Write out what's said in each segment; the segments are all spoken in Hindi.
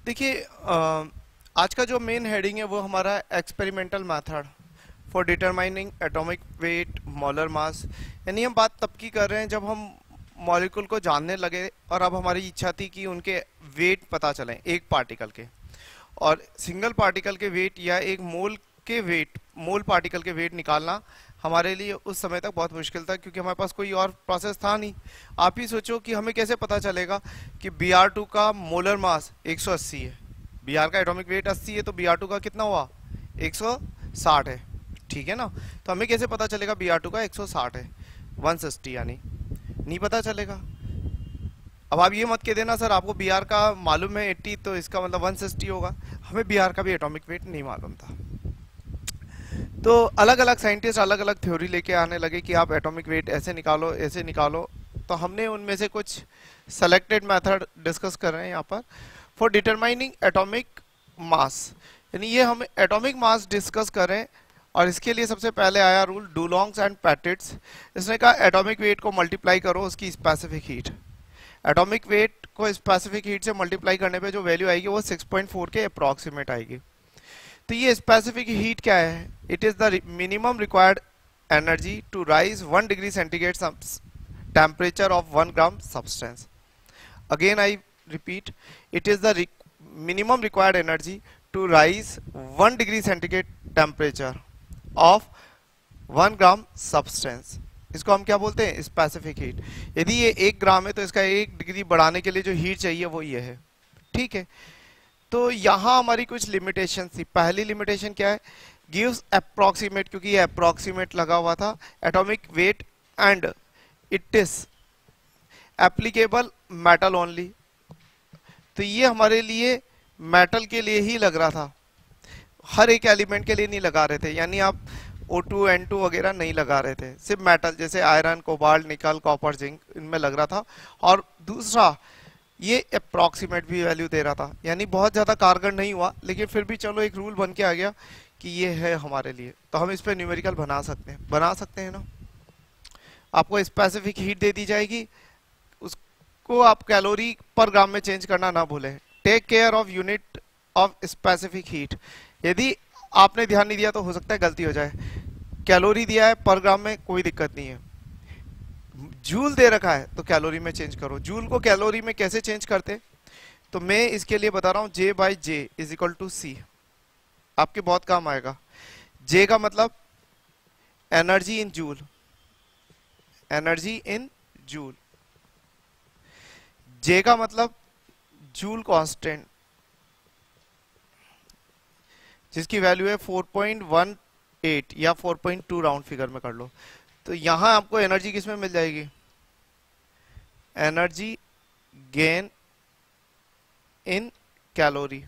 देखिए, आज का जो मेन हेडिंग है वो हमारा experimental method for determining atomic weight molar mass. यानी हम बात तब की कर रहे हैं जब हम मॉलिक्यूल को जानने लगे और अब हमारी इच्छा थी कि उनके वेट पता चलें एक पार्टिकल के। और सिंगल पार्टिकल के वेट या एक मोल पार्टिकल के वेट निकालना हमारे लिए उस समय तक बहुत मुश्किल था, क्योंकि हमारे पास कोई और प्रोसेस था नहीं। आप ही सोचो कि हमें कैसे पता चलेगा कि Br2 का मोलर मास 180 है। Br का एटॉमिक वेट 80 है, तो Br2 का कितना हुआ? 160 है, ठीक है ना। तो हमें कैसे पता चलेगा Br2 का 160 है? 160 यानी नहीं पता चलेगा। अब आप ये मत कह देना सर आपको Br का मालूम है 80, तो इसका मतलब 160 होगा। हमें Br का भी एटॉमिक वेट नहीं मालूम था। तो अलग अलग साइंटिस्ट अलग अलग थ्योरी लेके आने लगे कि आप एटॉमिक वेट ऐसे निकालो ऐसे निकालो। तो हमने उनमें से कुछ सेलेक्टेड मेथड डिस्कस कर रहे हैं यहाँ पर फॉर डिटरमाइनिंग एटॉमिक मास। यानी ये हम एटॉमिक मास डिस्कस कर रहे हैं। और इसके लिए सबसे पहले आया रूल डुलोंग्स एंड पैटिट्स। इसने कहा एटॉमिक वेट को मल्टीप्लाई करो उसकी स्पेसिफिक हीट। एटॉमिक वेट को स्पेसिफिक हीट से मल्टीप्लाई करने पे जो वैल्यू आएगी वो 6.4 के अप्रॉक्सीमेट आएगी। तो ये स्पेसिफिक हीट क्या है? It is the minimum required energy to raise 1 degree centigrade temperature of 1 gram substance. Again I repeat, it is the minimum required energy to raise 1 degree centigrade temperature of 1 gram substance. इसको हम क्या बोलते हैं? Specific heat. यदि ये 1 ग्राम है तो इसका 1 डिग्री बढ़ाने के लिए जो हीट चाहिए वो ये है, ठीक है। तो यहाँ हमारी कुछ लिमिटेशन थी। पहली लिमिटेशन क्या है? गिव्स अप्रॉक्सीमेट, क्योंकि ये अप्रॉक्सीमेट लगा हुआ था, atomic weight and it is applicable metal only. तो ये हमारे लिए मेटल के लिए ही लग रहा था, हर एक एलिमेंट के लिए नहीं लगा रहे थे। यानी आप O2 N2 वगैरह नहीं लगा रहे थे, सिर्फ मेटल जैसे iron, cobalt, nickel, copper, zinc इनमें लग रहा था। और दूसरा ये अप्रॉक्सीमेट भी वैल्यू दे रहा था, यानी बहुत ज़्यादा कारगर नहीं हुआ, लेकिन फिर भी चलो एक रूल बन के आ गया कि ये है हमारे लिए। तो हम इस पर न्यूमेरिकल बना सकते हैं ना। आपको स्पेसिफिक हीट दे दी जाएगी, उसको आप कैलोरी पर ग्राम में चेंज करना ना भूलें। Take care of unit of specific heat. यदि आपने ध्यान नहीं दिया तो हो सकता है गलती हो जाए। कैलोरी दिया है पर ग्राम में, कोई दिक्कत नहीं है। जूल दे रखा है तो कैलोरी में चेंज करो। जूल को कैलोरी में कैसे चेंज करते? तो मैं इसके लिए बता रहा हूं, J/J is equal to C। आपके बहुत काम आएगा। J का मतलब energy in joule, energy in joule. J का मतलब जूल कांस्टेंट, जिसकी वैल्यू है 4.18 या 4.2, राउंड फिगर में कर लो। तो यहां आपको एनर्जी किस में मिल जाएगी? Energy gain in calorie.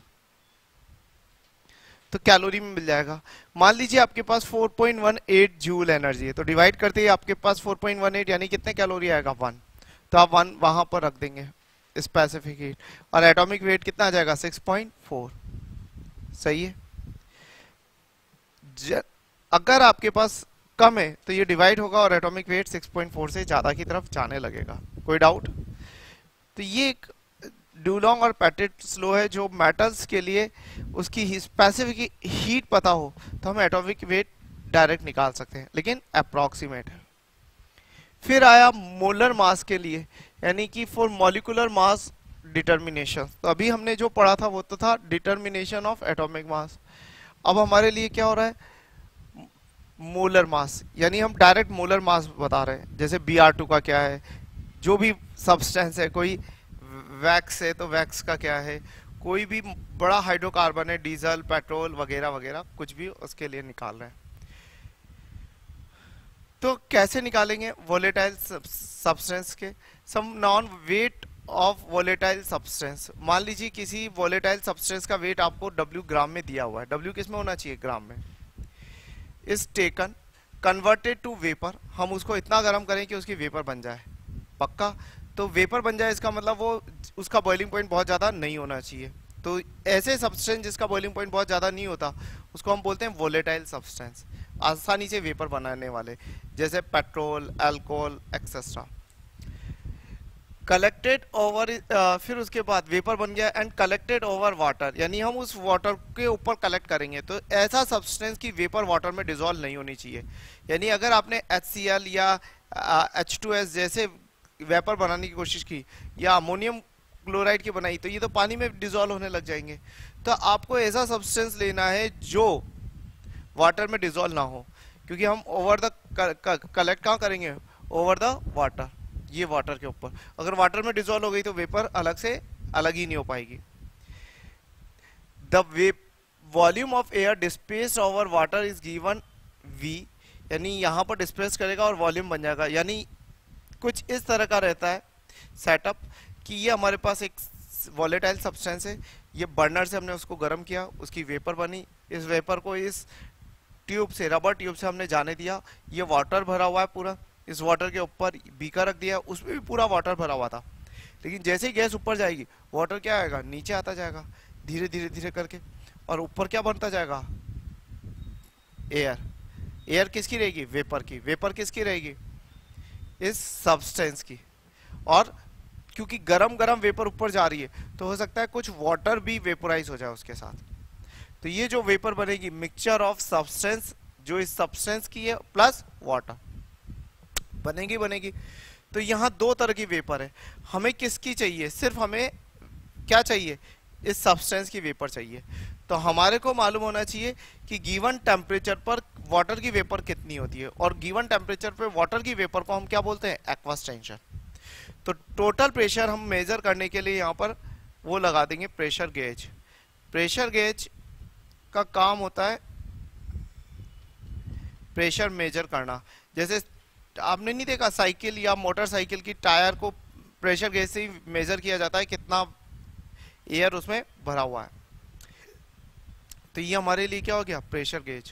तो कैलोरी में मिल जाएगा। मान लीजिए आपके पास 4.18 जूल एनर्जी है, तो डिवाइड करते ही आपके पास 4.18 यानी कितने कैलोरी आएगा? 1। तो आप 1 वहां पर रख देंगे स्पेसिफिक हीट। और एटॉमिक वेट कितना आ जाएगा? 6.4। सही है। अगर आपके पास कम है तो ये डिवाइड होगा और एटॉमिक वेट 6.4 से ज्यादा की तरफ जाने लगेगा। कोई डाउट? तो ये एक डुलोंग और पैटिट्स लॉ है, जो मेटल्स के लिए उसकी स्पेसिफिक हीट पता हो तो हम एटॉमिक वेट डायरेक्ट निकाल सकते हैं, लेकिन अप्रॉक्सीमेट है। फिर आया मोलर मास के लिए, यानी कि फॉर मॉलिक्यूलर मास डिटर्मिनेशन। तो अभी हमने जो पढ़ा था वो तो था डिटर्मिनेशन ऑफ एटॉमिक मास। अब हमारे लिए क्या हो रहा है? मोलर मास, यानी हम डायरेक्ट मोलर मास बता रहे हैं। जैसे Br2 का क्या है, जो भी सब्सटेंस है, कोई वैक्स है तो वैक्स का क्या है, कोई भी बड़ा हाइड्रोकार्बन है, डीजल, पेट्रोल वगैरह वगैरह, कुछ भी उसके लिए निकाल रहे हैं। तो कैसे निकालेंगे? वोलेटाइल सब्सटेंस के some known weight of volatile substance. मान लीजिए किसी वोलेटाइल सब्सटेंस का वेट आपको W ग्राम में दिया हुआ है। W किस में होना चाहिए? ग्राम में। Is taken converted to vapour. हम उसको इतना गर्म करें कि उसकी वेपर बन जाए। पक्का? तो वेपर बन जाए इसका मतलब वो उसका बॉइलिंग पॉइंट बहुत ज़्यादा नहीं होना चाहिए। तो ऐसे सब्सटेंस जिसका बॉइलिंग पॉइंट बहुत ज़्यादा नहीं होता उसको हम बोलते हैं वोलेटाइल सब्सटेंस, आसानी से वेपर बनाने वाले, जैसे petrol, alcohol etcetera. Collected over, फिर उसके बाद वेपर बन गया एंड कलेक्टेड ओवर वाटर, यानी हम उस वाटर के ऊपर कलेक्ट करेंगे। तो ऐसा सब्सटेंस की वेपर वाटर में डिसॉल्व नहीं होनी चाहिए। यानी अगर आपने HCl या H2S जैसे वेपर बनाने की कोशिश की या अमोनियम क्लोराइड की बनाई, तो ये तो पानी में डिसॉल्व होने लग जाएंगे। तो आपको ऐसा सब्सटेंस लेना है जो वाटर में डिसॉल्व ना हो, क्योंकि हम ओवर द कलेक्ट कहाँ करेंगे, ओवर द वाटर, ये वाटर के ऊपर। अगर वाटर में डिसॉल्व हो गई तो वेपर अलग से अलग ही नहीं हो पाएगी। The volume of air displaced over water is given V, यानी यहाँ पर डिस्प्लेस करेगा और वॉल्यूम बन जाएगा। यानी कुछ इस तरह का रहता है सेटअप कि ये हमारे पास एक वॉलेटाइल सब्सटेंस है, ये बर्नर से हमने उसको गर्म किया, उसकी वेपर बनी, इस वेपर को इस ट्यूब से, रबर ट्यूब से हमने जाने दिया, ये वाटर भरा हुआ है पूरा, इस वाटर के ऊपर बीकर रख दिया, उसमें भी पूरा वाटर भरा हुआ था। लेकिन जैसे ही गैस ऊपर जाएगी वाटर क्या आएगा, नीचे आता जाएगा धीरे धीरे धीरे करके, और ऊपर क्या बनता जाएगा, एयर। एयर किसकी रहेगी, वेपर की। वेपर किसकी रहेगी, इस सब्सटेंस की। और क्योंकि गरम गरम वेपर ऊपर जा रही है तो हो सकता है कुछ वाटर भी वेपोराइज हो जाए उसके साथ। तो ये जो वेपर बनेगी, मिक्सचर ऑफ सब्सटेंस, जो इस सब्सटेंस की है प्लस वाटर बनेगी। तो यहाँ दो तरह की वेपर है, हमें किसकी चाहिए, सिर्फ हमें क्या चाहिए, इस सब्सटेंस की वेपर चाहिए। तो हमारे को मालूम होना चाहिए कि गिवन टेम्परेचर पर वाटर की वेपर कितनी होती है, और गिवन टेम्परेचर पर वाटर की वेपर को हम क्या बोलते हैं, एक्वस टेंशन। तो टोटल प्रेशर हम मेजर करने के लिए यहाँ पर वो लगा देंगे प्रेशर गेज। प्रेशर गेज का काम होता है प्रेशर मेजर करना। जैसे आपने नहीं देखा साइकिल या मोटरसाइकिल की टायर को प्रेशर गेज से ही मेजर किया जाता है कितना एयर उसमें भरा हुआ है। तो ये हमारे लिए क्या हो गया, प्रेशर गेज।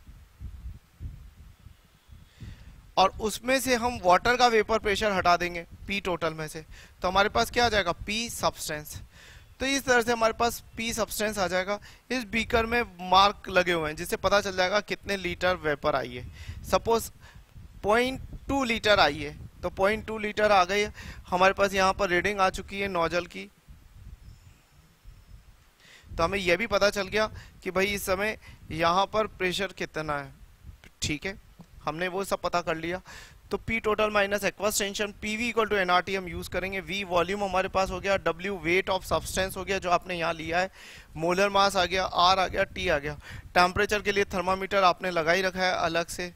और उसमें से हम वाटर का वेपर प्रेशर हटा देंगे P टोटल में से, तो हमारे पास क्या आ जाएगा, P सब्सटेंस। तो इस तरह से हमारे पास P सब्सटेंस आ जाएगा। इस बीकर में मार्क लगे हुए हैं जिससे पता चल जाएगा कितने लीटर वेपर आई है। सपोज 0.2 लीटर आई है, तो 0.2 लीटर आ गई है हमारे पास। यहाँ पर रीडिंग आ चुकी है नोजल की, तो हमें यह भी पता चल गया कि भाई इस समय यहाँ पर प्रेशर कितना है। ठीक है, हमने वो सब पता कर लिया। तो P total minus aqueous tension, PV equal to NRT हम यूज करेंगे। V वॉल्यूम हमारे पास हो गया, W वेट ऑफ सब्सटेंस हो गया जो आपने यहाँ लिया है, मोलर मास आ गया, R आ गया, T आ गया। टेम्परेचर के लिए थर्मामीटर आपने लगा ही रखा है अलग से,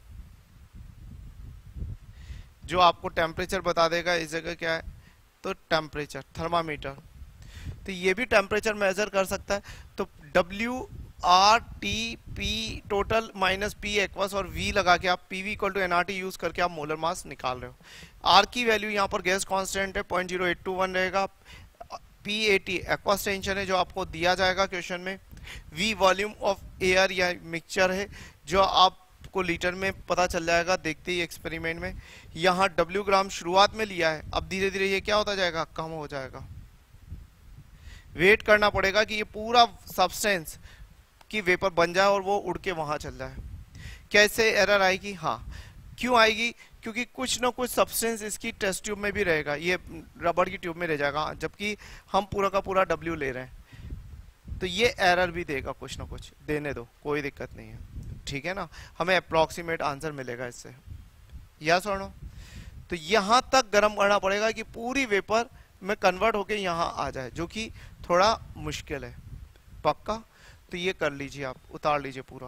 जो आपको टेम्परेचर बता देगा। इस जगह क्या है, तो टेम्परेचर थर्मामीटर, तो ये भी टेम्परेचर मेजर कर सकता है। तो WRT P total minus P aqueous और V लगा के आप PV equal to NRT use करके आप मोलर मास निकाल रहे हो। R की वैल्यू यहाँ पर गैस कांस्टेंट है 0.0821 रहेगा। P80 एक्वस टेंशन है जो आपको दिया जाएगा क्वेश्चन में। V वॉल्यूम ऑफ एयर या मिक्सचर है जो आपको लीटर में पता चल जाएगा देखते ही एक्सपेरिमेंट में। यहाँ W ग्राम शुरुआत में लिया है, अब धीरे धीरे ये क्या होता जाएगा, कम हो जाएगा। वेट करना पड़ेगा कि ये पूरा सब्सटेंस की वेपर बन जाए और वो उड़ के वहां चल जाए। कैसे एरर आएगी, हाँ क्यों आएगी, क्योंकि कुछ ना कुछ सब्सटेंस इसकी टेस्ट ट्यूब में भी रहेगा, ये रबड़ की ट्यूब में रह जाएगा, जबकि हम पूरा का पूरा W ले रहे हैं। तो ये एरर भी देगा, कुछ ना कुछ देने दो, कोई दिक्कत नहीं है। ठीक है ना, हमें अप्रोक्सीमेट आंसर मिलेगा इससे, यस और नो। तो यहां तक गर्म करना पड़ेगा कि पूरी वेपर में कन्वर्ट होके यहां आ जाए, जो कि थोड़ा मुश्किल है। पक्का, तो ये कर लीजिए आप, उतार लीजिए पूरा।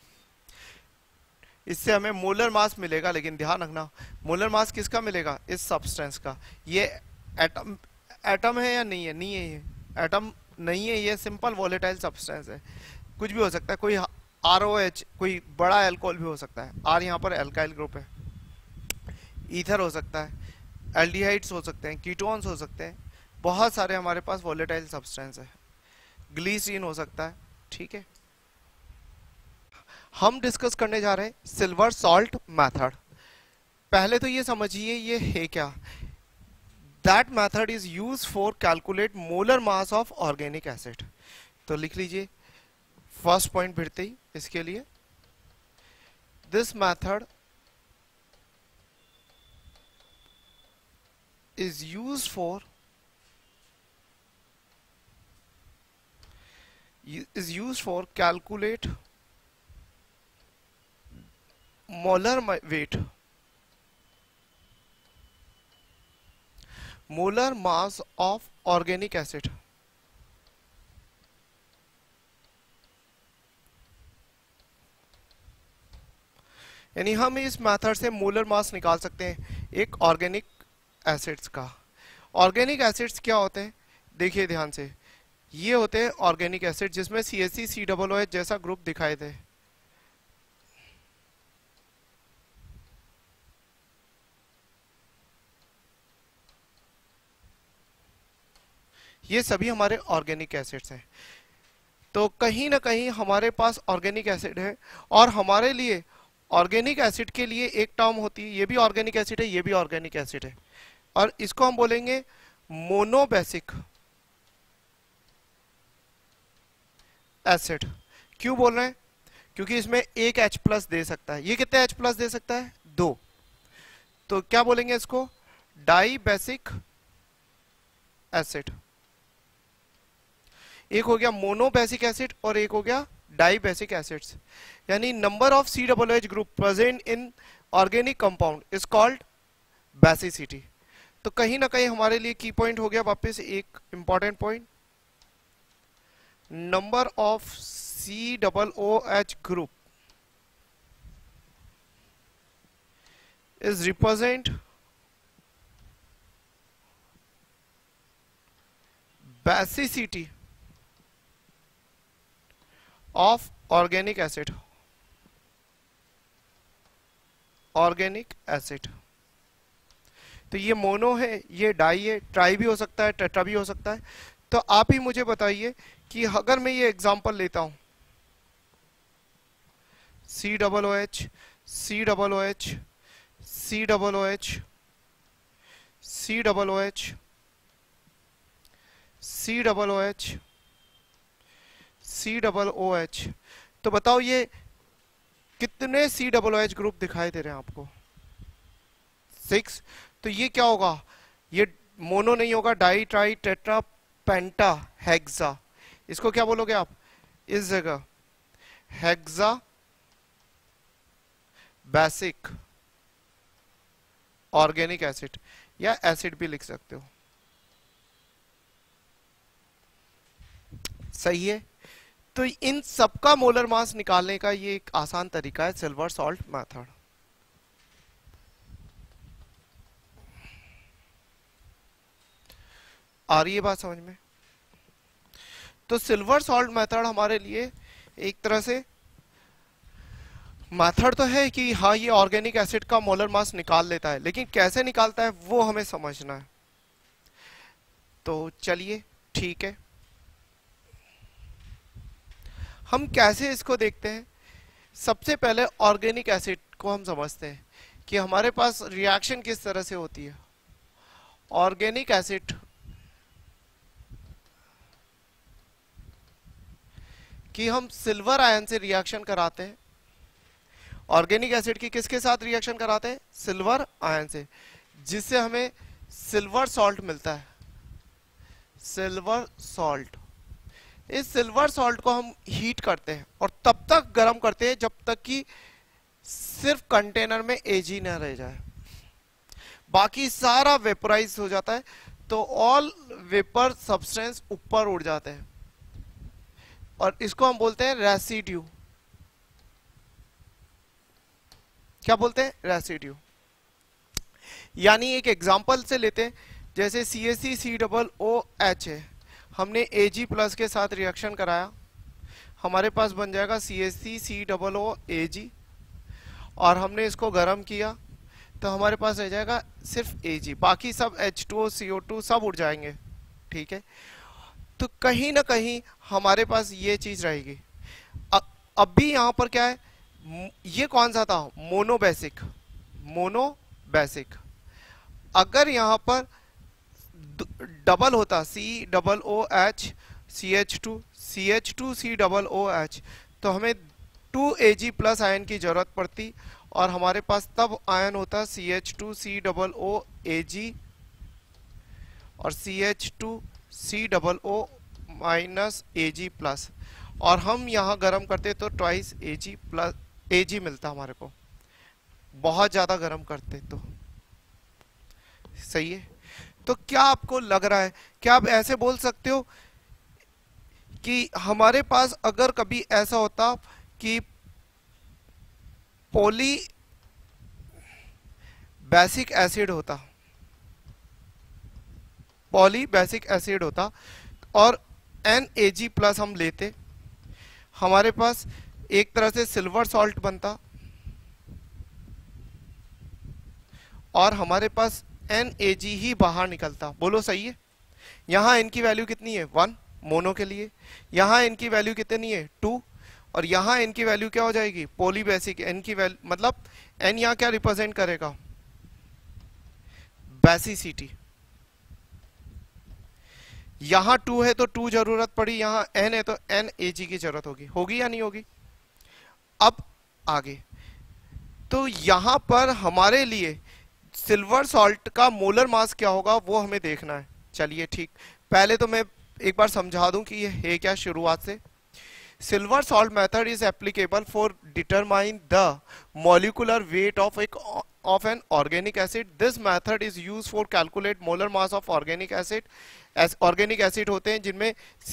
इससे हमें मोलर मास मिलेगा, लेकिन ध्यान रखना मोलर मास किसका मिलेगा, इस सब्सटेंस का। ये एटम है या नहीं है, नहीं है, ये एटम नहीं है, ये सिंपल वॉलेटाइल सब्सटेंस है। कुछ भी हो सकता है, कोई ROH, कोई बड़ा एल्कोहल भी हो सकता है। R यहाँ पर एल्काइल ग्रुप है, ईथर हो सकता है, एल्डिहाइड्स हो सकते हैं, कीटोन्स हो सकते हैं, बहुत सारे हमारे पास वॉलेटाइल सब्सटेंस है, ग्लीसरीन हो सकता है। ठीक है, हम डिस्कस करने जा रहे हैं सिल्वर सॉल्ट मेथड। पहले तो ये समझिए ये है क्या। That method is use for calculate molar mass of organic acid. तो लिख लीजिए फर्स्ट पॉइंट भिड़ते ही इसके लिए, this method is used for calculate molar mass of organic acid. यानी हम इस मेथड से मोलर मास निकाल सकते हैं एक ऑर्गेनिक एसिड्स का। ऑर्गेनिक एसिड्स क्या होते हैं, देखिए ध्यान से, ये होते हैं ऑर्गेनिक एसिड जिसमें CH3 COOH जैसा ग्रुप दिखाई दे। ये सभी हमारे ऑर्गेनिक एसिड्स हैं। तो कहीं ना कहीं हमारे पास ऑर्गेनिक एसिड है, और हमारे लिए ऑर्गेनिक एसिड के लिए एक टर्म होती है, ये भी ऑर्गेनिक एसिड है, ये भी ऑर्गेनिक एसिड है, और इसको हम बोलेंगे मोनोबेसिक एसिड। क्यों बोल रहे हैं, क्योंकि इसमें एक H प्लस दे सकता है। ये कितने H प्लस दे सकता है, 2। तो क्या बोलेंगे इसको, डाई बेसिक एसिड। एक हो गया मोनोबेसिक एसिड और एक हो गया डाई बेसिक एसिड्स। यानी number of COOH group present in organic compound is called basicity. तो कहीं ना कहीं हमारे लिए की पॉइंट हो गया वापस एक important point, number of COOH group is represent basicity of organic acid। Organic acid तो ये मोनो है, ये डाई है, ट्राई भी हो सकता है, टेट्रा भी हो सकता है। तो आप ही मुझे बताइए कि अगर मैं ये एग्जांपल लेता हूं COOH COOH COOH COOH COOH COOH, तो बताओ ये कितने COOH ग्रुप दिखाई दे रहे हैं आपको, 6। तो ये क्या होगा, ये मोनो नहीं होगा, di tri tetra penta hexa. इसको क्या बोलोगे आप इस जगह, हेक्सा बेसिक ऑर्गेनिक एसिड, या एसिड भी लिख सकते हो। सही है। तो इन सबका मोलर मास निकालने का ये एक आसान तरीका है, सिल्वर सॉल्ट मेथड। आ रही है बात समझ में। तो सिल्वर सॉल्ट मेथड हमारे लिए एक तरह से मेथड तो है कि हाँ ये ऑर्गेनिक एसिड का मोलर मास निकाल लेता है, लेकिन कैसे निकालता है वो हमें समझना है। तो चलिए ठीक है, हम कैसे इसको देखते हैं। सबसे पहले ऑर्गेनिक एसिड को हम समझते हैं कि हमारे पास रिएक्शन किस तरह से होती है। ऑर्गेनिक एसिड कि हम सिल्वर आयन से रिएक्शन कराते हैं। ऑर्गेनिक एसिड की किसके साथ रिएक्शन कराते हैं, सिल्वर आयन से, जिससे हमें सिल्वर सॉल्ट मिलता है, सिल्वर सॉल्ट। इस सिल्वर सॉल्ट को हम हीट करते हैं और तब तक गर्म करते हैं जब तक कि सिर्फ कंटेनर में Ag न रह जाए, बाकी सारा वेपोराइज हो जाता है। तो ऑल वेपर सब्सटेंस ऊपर उड़ जाते हैं और इसको हम बोलते हैं रेसिड्यू। क्या बोलते हैं, रेसिड्यू। यानी एक एग्जांपल से लेते हैं, जैसे CH3COOH है, हमने Ag प्लस के साथ रिएक्शन कराया, हमारे पास बन जाएगा CH3COOAg, और हमने इसको गर्म किया तो हमारे पास रह जाएगा सिर्फ Ag, बाकी सब H2O CO2 सब उड़ जाएंगे। ठीक है, तो कहीं ना कहीं हमारे पास ये चीज रहेगी। अब भी यहां पर क्या है, ये कौन सा था, मोनोबेसिक। मोनोबेसिक अगर यहां पर डबल होता COOH CH2 CH2COOH, तो हमें 2Ag प्लस आयन की जरूरत पड़ती, और हमारे पास तब आयन होता CH2COOAg और CH2COO माइनस Ag प्लस, और हम यहाँ गर्म करते तो ट्वाइस Ag प्लस Ag मिलता हमारे को, बहुत ज्यादा गर्म करते तो। सही है। तो क्या आपको लग रहा है, क्या आप ऐसे बोल सकते हो कि हमारे पास अगर कभी ऐसा होता कि पॉली बेसिक एसिड होता, पॉली बेसिक एसिड होता और NAG प्लस हम लेते, हमारे पास एक तरह से सिल्वर सॉल्ट बनता और हमारे पास NAG ही बाहर निकलता। बोलो सही है। यहाँ n की वैल्यू कितनी है 1 मोनो के लिए, यहाँ n की वैल्यू कितनी है 2, और यहाँ n की वैल्यू क्या हो जाएगी पॉली बेसिक, n की वैल्यू मतलब n यहाँ क्या रिप्रेजेंट करेगा बेसिसिटी। यहाँ 2 है तो 2 जरूरत पड़ी, यहाँ n है तो NAG की जरूरत होगी, होगी या नहीं होगी। अब आगे तो यहाँ पर हमारे लिए सिल्वर सॉल्ट का मोलर मास क्या होगा वो हमें देखना है। चलिए ठीक, पहले तो मैं एक बार समझा दूं कि ये है क्या शुरुआत से। Silver salt method is applicable for determine the molecular weight of an organic acid. This method is use for calculate molar mass of organic acid. Organic acid होते हैं जिनमें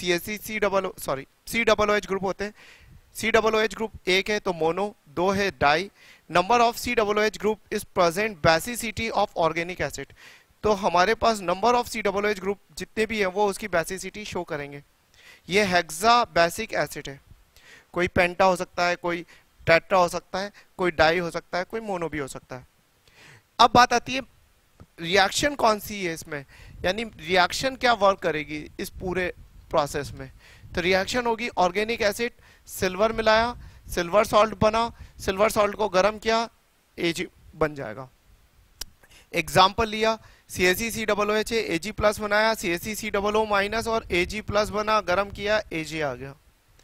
COOH ग्रुप होते हैं। COOH ग्रुप एक है तो मोनो, दो है di. Number of COOH group is present basicity of organic acid. तो हमारे पास नंबर ऑफ COOH ग्रुप जितने भी हैं वो उसकी बेसिसिटी शो करेंगे। ये हेक्सा बेसिक एसिड है, कोई पेंटा हो सकता है, कोई टेट्रा हो सकता है, कोई डाई हो सकता है, कोई मोनो भी हो सकता है। अब बात आती है रिएक्शन कौन सी है इसमें, यानी रिएक्शन क्या वर्क करेगी इस पूरे प्रोसेस में। तो रिएक्शन होगी ऑर्गेनिक एसिड सिल्वर मिलाया, सिल्वर सॉल्ट बना, सिल्वर सॉल्ट को गर्म किया, Ag बन जाएगा। एग्जाम्पल लिया CaCCOOH है, Ag प्लस बनाया, CaCCOO माइनस और Ag प्लस बना, गर्म किया, Ag आ गया।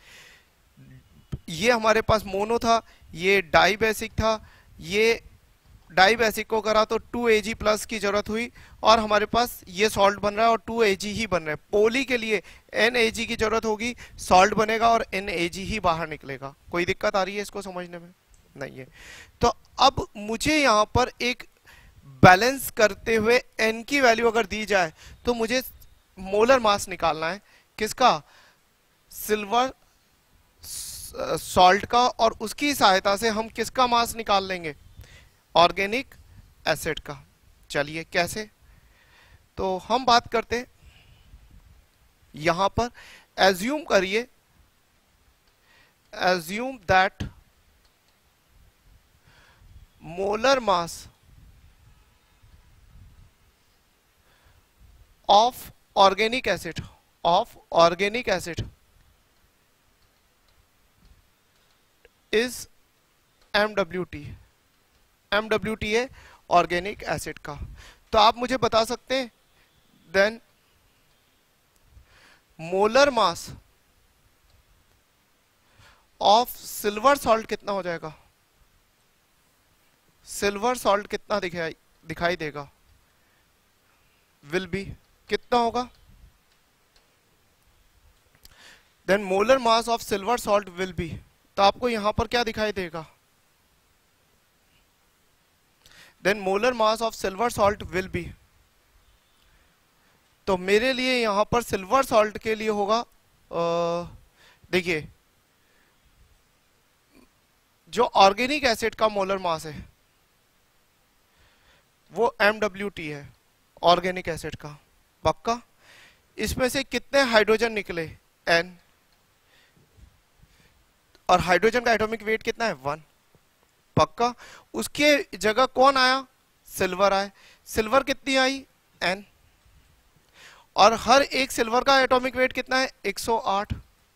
ये हमारे पास मोनो था, ये डाई बेसिक था, ये डाई बेसिक को करा तो 2Ag प्लस की जरूरत हुई और हमारे पास ये सॉल्ट बन रहा है और 2Ag ही बन रहा है। पोली के लिए NAG की जरूरत होगी, सॉल्ट बनेगा और NAG ही बाहर निकलेगा। कोई दिक्कत आ रही है इसको समझने में? नहीं है। तो अब मुझे यहाँ पर एक बैलेंस करते हुए n की वैल्यू अगर दी जाए तो मुझे मोलर मास निकालना है किसका, सिल्वर सॉल्ट का, और उसकी सहायता से हम किसका मास निकाल लेंगे, ऑर्गेनिक एसिड का। चलिए कैसे, तो हम बात करते हैं यहां पर। एज्यूम करिए, assume that molar mass of organic acid is MWT। MWT है ऑर्गेनिक एसिड का। तो आप मुझे बता सकते हैं then molar mass of silver salt कितना हो जाएगा, सिल्वर सॉल्ट कितना दिखाई देगा, विल बी कितना होगा, then molar mass of silver salt will be, तो आपको यहां पर क्या दिखाई देगा, then molar mass of silver salt will be. तो मेरे लिए यहां पर सिल्वर सॉल्ट के लिए होगा, देखिए जो ऑर्गेनिक एसिड का मोलर मास है वो MWT है ऑर्गेनिक एसिड का, पक्का। इसमें से कितने हाइड्रोजन निकले, N, और हाइड्रोजन का एटॉमिक वेट कितना है 1, पक्का। उसके जगह कौन आया, सिल्वर आए, सिल्वर कितनी आई N, और हर एक सिल्वर का एटॉमिक वेट कितना है 108।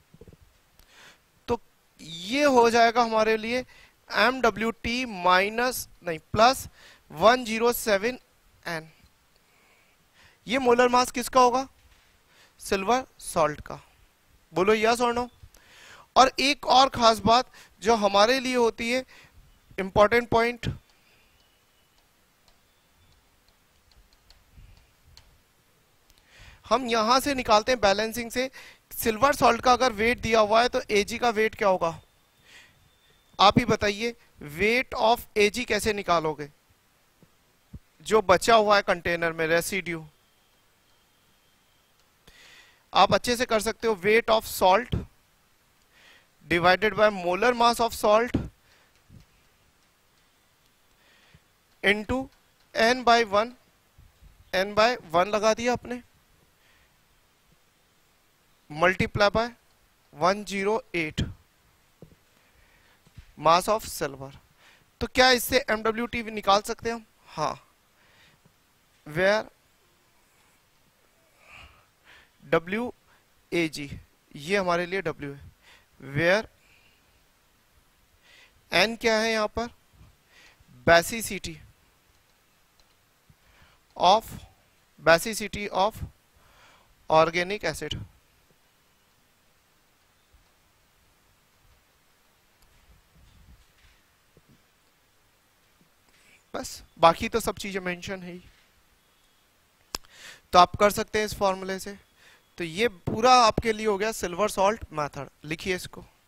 तो ये हो जाएगा हमारे लिए MWT माइनस नहीं प्लस 107 N। ये मोलर मास किसका होगा, सिल्वर सॉल्ट का। बोलो यस और नो। और एक और खास बात जो हमारे लिए होती है, इंपॉर्टेंट पॉइंट, हम यहां से निकालते हैं बैलेंसिंग से। सिल्वर सॉल्ट का अगर वेट दिया हुआ है तो एजी का वेट क्या होगा, आप ही बताइए। वेट ऑफ एजी कैसे निकालोगे, जो बचा हुआ है कंटेनर में रेसिड्यू। आप अच्छे से कर सकते हो, weight of salt divided by molar mass of salt into n by 1, n by 1 लगा दिया आपने, multiply by 108 mass of silver. तो क्या इससे MWT निकाल सकते हैं हम? हाँ, वेयर WAG, ये हमारे लिए W है, वेयर N क्या है यहां पर, बेसिसिटी ऑफ ऑर्गेनिक एसिड। बस, बाकी तो सब चीजें मेंशन है ही, तो आप कर सकते हैं इस फॉर्मूले से। तो ये पूरा आपके लिए हो गया सिल्वर सॉल्ट मेथड। लिखिए इसको।